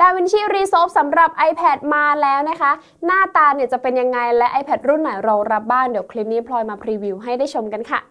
DaVinci Resolve สำหรับ iPad มาแล้วนะคะหน้าตาเนี่ยจะเป็นยังไงและ iPad รุ่นไหนรองรับบ้างเดี๋ยวคลิปนี้พลอยมาพรีวิวให้ได้ชมกันค่ะ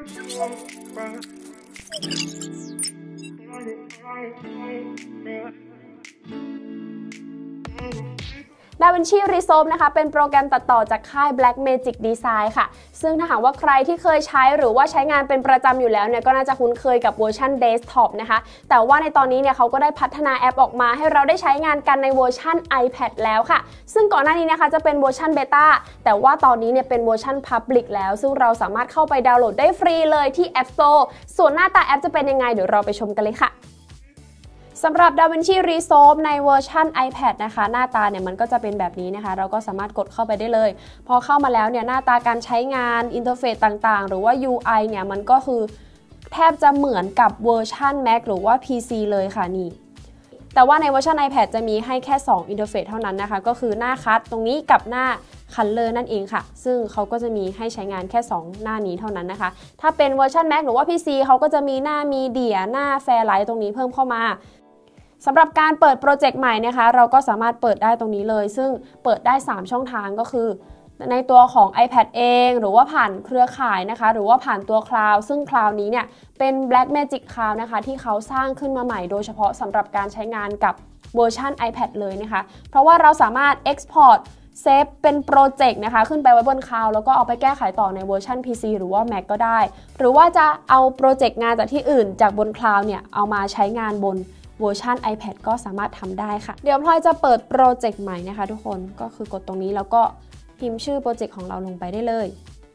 DaVinci Resolve นะคะเป็นโปรแกรมตัดต่อจากค่าย Blackmagic Design ค่ะซึ่งถ้าหากว่าใครที่เคยใช้หรือว่าใช้งานเป็นประจำอยู่แล้วเนี่ยก็น่าจะคุ้นเคยกับเวอร์ชัน Desktop นะคะแต่ว่าในตอนนี้เนี่ยเขาก็ได้พัฒนาแอปออกมาให้เราได้ใช้งานกันในเวอร์ชัน iPad แล้วค่ะซึ่งก่อนหน้านี้นะคะจะเป็นเวอร์ชัน Beta แต่ว่าตอนนี้เนี่ยเป็นเวอร์ชัน Public แล้วซึ่งเราสามารถเข้าไปดาวน์โหลดได้ฟรีเลยที่ App Store ส่วนหน้าตาแอปจะเป็นยังไงเดี๋ยวเราไปชมกันเลยค่ะสำหรับ DaVinci Resolve ในเวอร์ชัน iPad นะคะหน้าตาเนี่ยมันก็จะเป็นแบบนี้นะคะเราก็สามารถกดเข้าไปได้เลยพอเข้ามาแล้วเนี่ยหน้าตาการใช้งานอินเทอร์เฟซต่างๆหรือว่า UI เนี่ยมันก็คือแทบจะเหมือนกับเวอร์ชัน Mac หรือว่า PC เลยค่ะนี่แต่ว่าในเวอร์ชัน iPad จะมีให้แค่2อินเทอร์เฟซเท่านั้นนะคะก็คือหน้าคัทตรงนี้กับหน้าColor นั่นเองค่ะซึ่งเขาก็จะมีให้ใช้งานแค่2หน้านี้เท่านั้นนะคะถ้าเป็นเวอร์ชัน Mac หรือว่า PC เขาก็จะมีหน้ามีเดียหน้า Fairlight ตรงนี้เพิ่มเข้ามาสำหรับการเปิดโปรเจกต์ใหม่นะคะเราก็สามารถเปิดได้ตรงนี้เลยซึ่งเปิดได้3ช่องทางก็คือในตัวของ iPad เองหรือว่าผ่านเครือข่ายนะคะหรือว่าผ่านตัว Cloud ซึ่ง Cloud นี้เนี่ยเป็น Blackmagic Cloud นะคะที่เขาสร้างขึ้นมาใหม่โดยเฉพาะสำหรับการใช้งานกับเวอร์ชัน iPad เลยนะคะเพราะว่าเราสามารถ Export เซฟเป็นโปรเจกต์นะคะขึ้นไปไว้บน Cloud แล้วก็เอาไปแก้ไขต่อในเวอร์ชัน PC หรือว่า Mac ก็ได้หรือว่าจะเอาโปรเจกต์งานจากที่อื่นจากบน Cloud เนี่ยเอามาใช้งานบนเวอร์ชัน iPad ก็สามารถทำได้ค่ะเดี๋ยวพลอยจะเปิดโปรเจกต์ใหม่นะคะทุกคนก็คือกดตรงนี้แล้วก็พิมพ์ชื่อโปรเจกต์ของเราลงไปได้เลย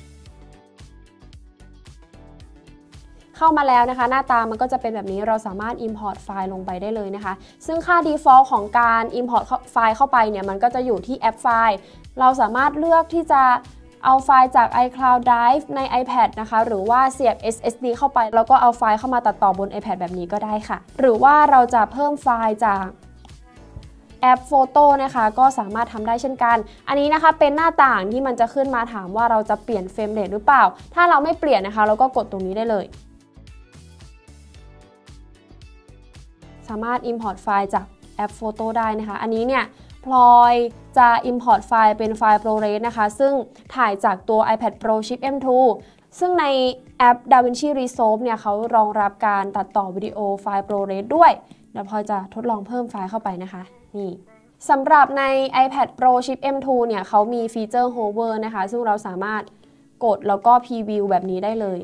เข้ามาแล้วนะคะหน้าตามันก็จะเป็นแบบนี้เราสามารถ Import ไฟล์ลงไปได้เลยนะคะซึ่งค่า Default ของการ Import ไฟล์เข้าไปเนี่ยมันก็จะอยู่ที่แอปไฟล์เราสามารถเลือกที่จะเอาไฟล์จาก iCloud Drive ใน iPad นะคะหรือว่าเสียบ SSD เข้าไปแล้วก็เอาไฟล์เข้ามาตัดต่อบน iPad แบบนี้ก็ได้ค่ะหรือว่าเราจะเพิ่มไฟล์จากแอปโฟโต้นะคะก็สามารถทำได้เช่นกันอันนี้นะคะเป็นหน้าต่างที่มันจะขึ้นมาถามว่าเราจะเปลี่ยนเฟรมเรทหรือเปล่าถ้าเราไม่เปลี่ยนนะคะเราก็กดตรงนี้ได้เลยสามารถ Import ไฟล์จากแอปโฟโต้ได้นะคะอันนี้เนี่ยพลอยจะ Import ไฟล์เป็นไฟล์ ProRes นะคะซึ่งถ่ายจากตัว iPad Pro Chip M2 ซึ่งในแอป DaVinci Resolve เนี่ยเขารองรับการตัดต่อวิดีโอไฟล์ ProRes ด้วยเดี๋ยวพลอยจะทดลองเพิ่มไฟล์เข้าไปนะคะนี่สำหรับใน iPad Pro Chip M2 เนี่ยเขามีฟีเจอร์ Hover นะคะซึ่งเราสามารถกดแล้วก็ Preview แบบนี้ได้เลย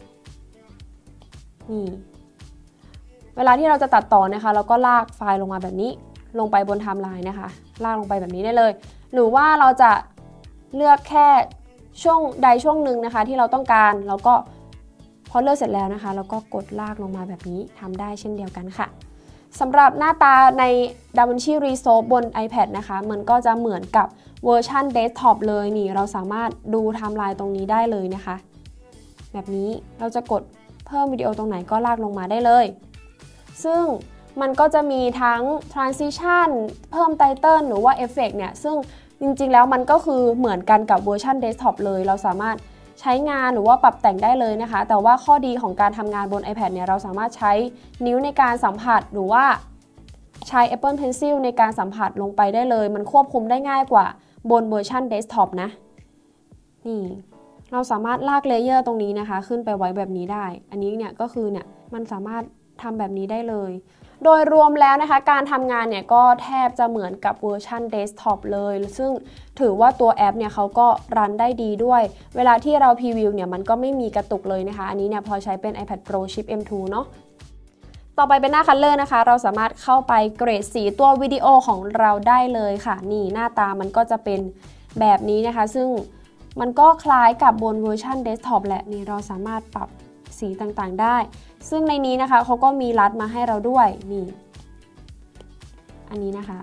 นี่เวลาที่เราจะตัดต่อนะคะเราก็ลากไฟล์ลงมาแบบนี้ลงไปบนไทม์ไลน์นะคะลากลงไปแบบนี้ได้เลยหรือว่าเราจะเลือกแค่ช่วงใดช่วงหนึ่งนะคะที่เราต้องการแล้วก็พอเลือกเสร็จแล้วนะคะเราก็กดลากลงมาแบบนี้ทำได้เช่นเดียวกันค่ะสำหรับหน้าตาใน DaVinci Resolve บน iPad นะคะมันก็จะเหมือนกับเวอร์ชัน Desktop เลยนี่เราสามารถดูไทม์ไลน์ตรงนี้ได้เลยนะคะแบบนี้เราจะกดเพิ่มวิดีโอตรงไหนก็ลากลงมาได้เลยซึ่งมันก็จะมีทั้ง transition เพิ่ม title หรือว่า effect เนี่ยซึ่งจริงๆแล้วมันก็คือเหมือนกันกับเวอร์ชัน desktop เลยเราสามารถใช้งานหรือว่าปรับแต่งได้เลยนะคะแต่ว่าข้อดีของการทำงานบน iPad เนี่ยเราสามารถใช้นิ้วในการสัมผัสหรือว่าใช้ Apple Pencil ในการสัมผัสลงไปได้เลยมันควบคุมได้ง่ายกว่าบนเวอร์ชัน desktop นะนี่เราสามารถลากเลเยอร์ตรงนี้นะคะขึ้นไปไว้แบบนี้ได้อันนี้เนี่ยก็คือเนี่ยมันสามารถทำแบบนี้ได้เลยโดยรวมแล้วนะคะการทำงานเนี่ยก็แทบจะเหมือนกับเวอร์ชัน Desktop เลยซึ่งถือว่าตัวแอปเนี่ยเขาก็รันได้ดีด้วยเวลาที่เราพรีวิวเนี่ยมันก็ไม่มีกระตุกเลยนะคะอันนี้เนี่ยพอใช้เป็น iPad Pro Chip M2 เนาะต่อไปเป็นหน้า Color นะคะเราสามารถเข้าไปเกรดสีตัววิดีโอของเราได้เลยค่ะนี่หน้าตามันก็จะเป็นแบบนี้นะคะซึ่งมันก็คล้ายกับบนเวอร์ชัน Desktop แหละนี่เราสามารถปรับสีต่างๆได้ซึ่งในนี้นะคะเขาก็มีรัดมาให้เราด้วยนี่อันนี้นะคะ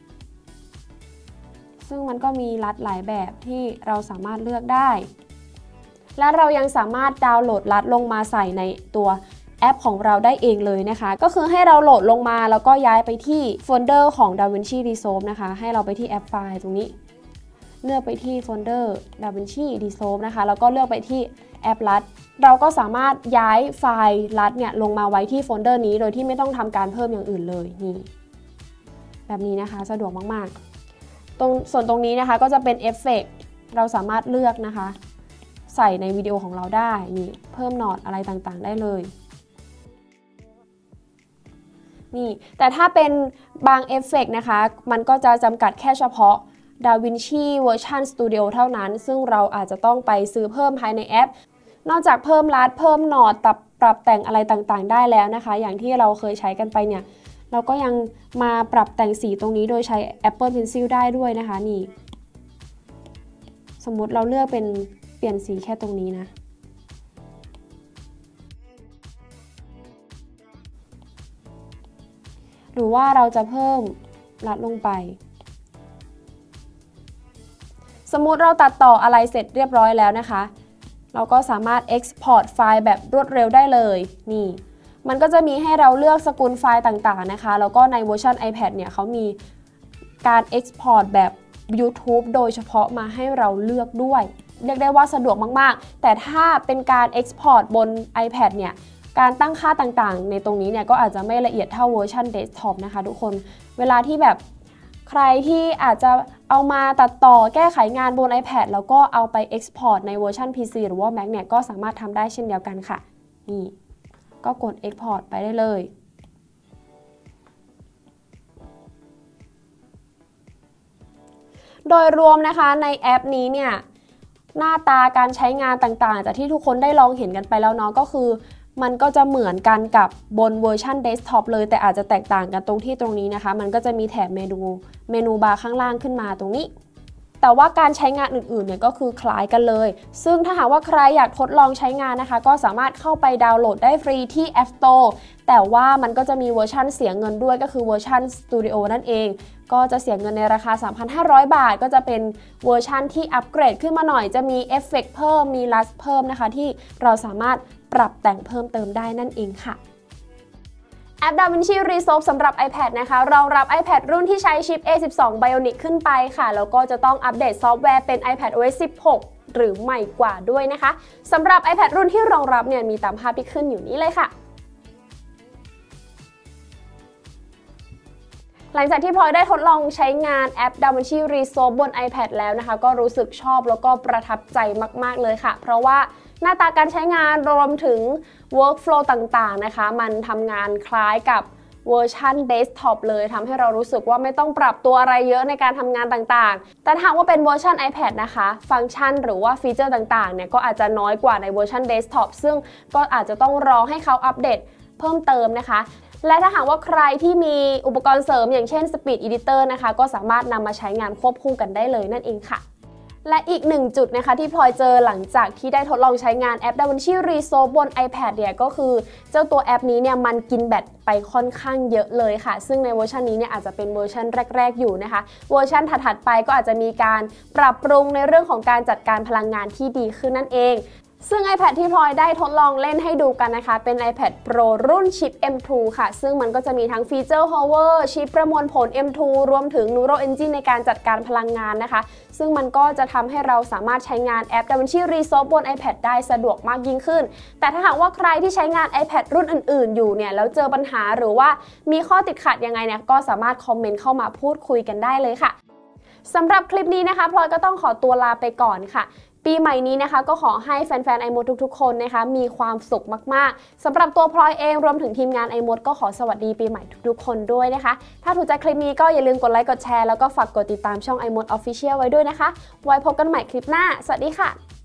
ซึ่งมันก็มีรัดหลายแบบที่เราสามารถเลือกได้และเรายังสามารถดาวน์โหลดรัดลงมาใส่ในตัวแอปของเราได้เองเลยนะคะก็คือให้เราโหลดลงมาแล้วก็ย้ายไปที่โฟลเดอร์ของ DaVinci Resolve นะคะให้เราไปที่แอปไฟล์ตรงนี้เลือกไปที่โฟลเดอร์ DaVinci Resolve นะคะแล้วก็เลือกไปที่แอปรัดเราก็สามารถย้ายไฟล์รัดเนี่ยลงมาไว้ที่โฟลเดอร์นี้โดยที่ไม่ต้องทำการเพิ่มอย่างอื่นเลยนี่แบบนี้นะคะสะดวกมากๆส่วนตรงนี้นะคะก็จะเป็นเอฟเฟกต์เราสามารถเลือกนะคะใส่ในวิดีโอของเราได้นี่เพิ่มโนดอะไรต่างๆได้เลยนี่แต่ถ้าเป็นบางเอฟเฟกต์นะคะมันก็จะจำกัดแค่เฉพาะ DaVinci เวอร์ชัน Studio เท่านั้นซึ่งเราอาจจะต้องไปซื้อเพิ่มภายในแอปนอกจากเพิ่มลัดเพิ่มโนดปรับแต่งอะไรต่างๆได้แล้วนะคะอย่างที่เราเคยใช้กันไปเนี่ยเราก็ยังมาปรับแต่งสีตรงนี้โดยใช้ Apple Pencil ได้ด้วยนะคะนี่สมมุติเราเลือกเป็นเปลี่ยนสีแค่ตรงนี้นะหรือว่าเราจะเพิ่มลัดลงไปสมมุติเราตัดต่ออะไรเสร็จเรียบร้อยแล้วนะคะเราก็สามารถ Export ไฟล์แบบรวดเร็วได้เลยนี่มันก็จะมีให้เราเลือกสกุลไฟล์ต่างๆนะคะแล้วก็ในเวอร์ชัน iPad เนี่ยเขามีการ Export แบบ YouTube โดยเฉพาะมาให้เราเลือกด้วยเรียกได้ว่าสะดวกมากๆแต่ถ้าเป็นการ Export บน iPad เนี่ยการตั้งค่าต่างๆในตรงนี้เนี่ยก็อาจจะไม่ละเอียดเท่าเวอร์ชัน Desktop นะคะทุกคนเวลาที่แบบใครที่อาจจะเอามาตัดต่อแก้ไขงานบน iPad แล้วก็เอาไป Export ในเวอร์ชัน PC หรือว่า Mac เนี่ยก็สามารถทำได้เช่นเดียวกันค่ะนี่ก็กด Export ไปได้เลยโดยรวมนะคะในแอปนี้เนี่ยหน้าตาการใช้งานต่างๆจากที่ทุกคนได้ลองเห็นกันไปแล้วเนาะก็คือมันก็จะเหมือนกันกับบนเวอร์ชัน Desktop เลยแต่อาจจะแตกต่างกันตรงนี้นะคะมันก็จะมีแถบเมนูบาร์ข้างล่างขึ้นมาตรงนี้แต่ว่าการใช้งานอื่นๆเนี่ยก็คือคล้ายกันเลยซึ่งถ้าหากว่าใครอยากทดลองใช้งานนะคะก็สามารถเข้าไปดาวน์โหลดได้ฟรีที่ App Store แต่ว่ามันก็จะมีเวอร์ชันเสียเงินด้วยก็คือเวอร์ชัน Studio นั่นเองก็จะเสียเงินในราคา 3,500 บาทก็จะเป็นเวอร์ชันที่อัปเกรดขึ้นมาหน่อยจะมีเอฟเฟกต์เพิ่มมีลัสเพิ่มนะคะที่เราสามารถปรับแต่งเพิ่มเติมได้นั่นเองค่ะแอป DaVinci Resolve สำหรับ iPad นะคะรองรับ iPad รุ่นที่ใช้ชิป A12 Bionic ขึ้นไปค่ะแล้วก็จะต้องอัปเดตซอฟต์แวร์เป็น iPadOS 16 หรือใหม่กว่าด้วยนะคะสำหรับ iPad รุ่นที่รองรับเนี่ยมีตามภาพที่ขึ้นอยู่นี้เลยค่ะหลังจากที่พลอยได้ทดลองใช้งานแอป DaVinci Resolve บน iPad แล้วนะคะก็รู้สึกชอบแล้วก็ประทับใจมากๆเลยค่ะเพราะว่าหน้าตาการใช้งานรวมถึง workflow ต่างๆนะคะมันทำงานคล้ายกับเวอร์ชัน Desktop เลยทำให้เรารู้สึกว่าไม่ต้องปรับตัวอะไรเยอะในการทำงานต่างๆแต่ถ้าว่าเป็นเวอร์ชัน iPad นะคะฟังก์ชันหรือว่าฟีเจอร์ต่างๆเนี่ยก็อาจจะน้อยกว่าในเวอร์ชัน Desktop ซึ่งก็อาจจะต้องรอให้เขาอัปเดตเพิ่มเติมนะคะและถ้าหากว่าใครที่มีอุปกรณ์เสริมอย่างเช่น Speed Editor นะคะก็สามารถนำมาใช้งานควบคู่กันได้เลยนั่นเองค่ะและอีกหนึ่งจุดนะคะที่พลอยเจอหลังจากที่ได้ทดลองใช้งานแอป DaVinci Resolve บน iPad เนี่ยก็คือเจ้าตัวแอปนี้เนี่ยมันกินแบตไปค่อนข้างเยอะเลยค่ะซึ่งในเวอร์ชันนี้เนี่ยอาจจะเป็นเวอร์ชันแรกๆอยู่นะคะเวอร์ชันถัดๆไปก็อาจจะมีการปรับปรุงในเรื่องของการจัดการพลังงานที่ดีขึ้นนั่นเองซึ่ง iPad ที่พลอยได้ทดลองเล่นให้ดูกันนะคะเป็น iPad Pro รุ่นชิป M2 ค่ะซึ่งมันก็จะมีทั้งฟีเจอร์ Hover ชิปประมวลผล M2 รวมถึง Neural Engine ในการจัดการพลังงานนะคะซึ่งมันก็จะทำให้เราสามารถใช้งานแอป DaVinci Resolve บน iPad ได้สะดวกมากยิ่งขึ้นแต่ถ้าหากว่าใครที่ใช้งาน iPad รุ่นอื่นๆอยู่เนี่ยแล้วเจอปัญหาหรือว่ามีข้อติดขัดยังไงเนี่ยก็สามารถคอมเมนต์เข้ามาพูดคุยกันได้เลยค่ะสำหรับคลิปนี้นะคะพลอยก็ต้องขอตัวลาไปก่อนค่ะปีใหม่นี้นะคะก็ขอให้แฟนๆ iMode ทุกๆคนนะคะมีความสุขมากๆสำหรับตัวพลอยเองรวมถึงทีมงาน iMode ก็ขอสวัสดีปีใหม่ทุกๆคนด้วยนะคะถ้าถูกใจคลิปนี้ก็อย่าลืมกดไลค์กดแชร์แล้วก็ฝากกดติดตามช่อง iMode Official ไว้ด้วยนะคะไว้พบกันใหม่คลิปหน้าสวัสดีค่ะ